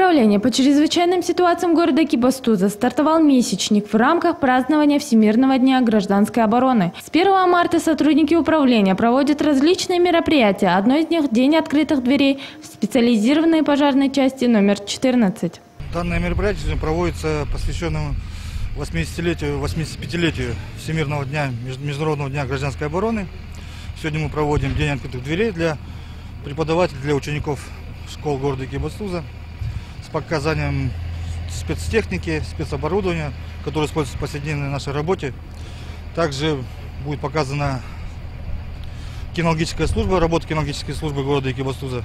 Управление по чрезвычайным ситуациям города Экибастуза стартовал месячник в рамках празднования Всемирного дня гражданской обороны. С 1 марта сотрудники управления проводят различные мероприятия. Одно из них – День открытых дверей в специализированной пожарной части номер 14. Данное мероприятие проводится посвященное 85-летию Всемирного дня, Международного дня гражданской обороны. Сегодня мы проводим День открытых дверей для преподавателей, для учеников школ города Экибастуза с показанием спецтехники, спецоборудования, которое используется в повседневной нашей работе. Также будет показана кинологическая служба, работа кинологической службы города Экибастуза.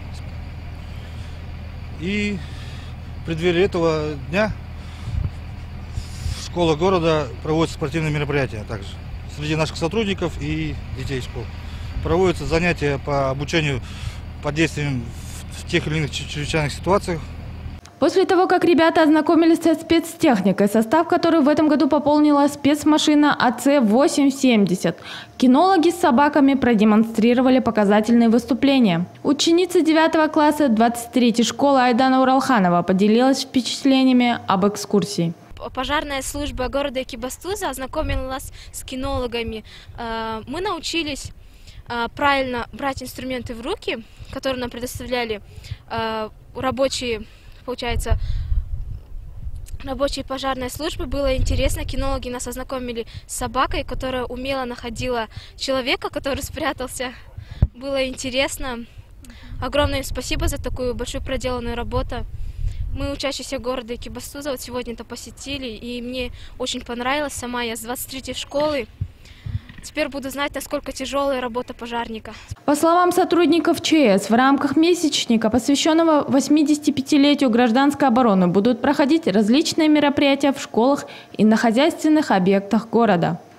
И в преддверии этого дня школа города проводит спортивные мероприятия также. Среди наших сотрудников и детей школ проводятся занятия по обучению под действием в тех или иных чрезвычайных ситуациях. После того, как ребята ознакомились со спецтехникой, состав которой в этом году пополнила спецмашина АЦ-870, кинологи с собаками продемонстрировали показательные выступления. Ученица 9 класса 23-й школы Айдана Уралханова поделилась впечатлениями об экскурсии. Пожарная служба города Экибастуза ознакомила нас с кинологами. Мы научились правильно брать инструменты в руки, которые нам предоставляли рабочие пожарной службы. Было интересно, кинологи нас ознакомили с собакой, которая умело находила человека, который спрятался. Было интересно. Огромное им спасибо за такую большую проделанную работу. Мы, учащиеся города Экибастуза, вот сегодня это посетили, и мне очень понравилось. Сама я с 23-й школы. Теперь буду знать, насколько тяжелая работа пожарника. По словам сотрудников ЧС, в рамках месячника, посвященного 85-летию гражданской обороны, будут проходить различные мероприятия в школах и на хозяйственных объектах города.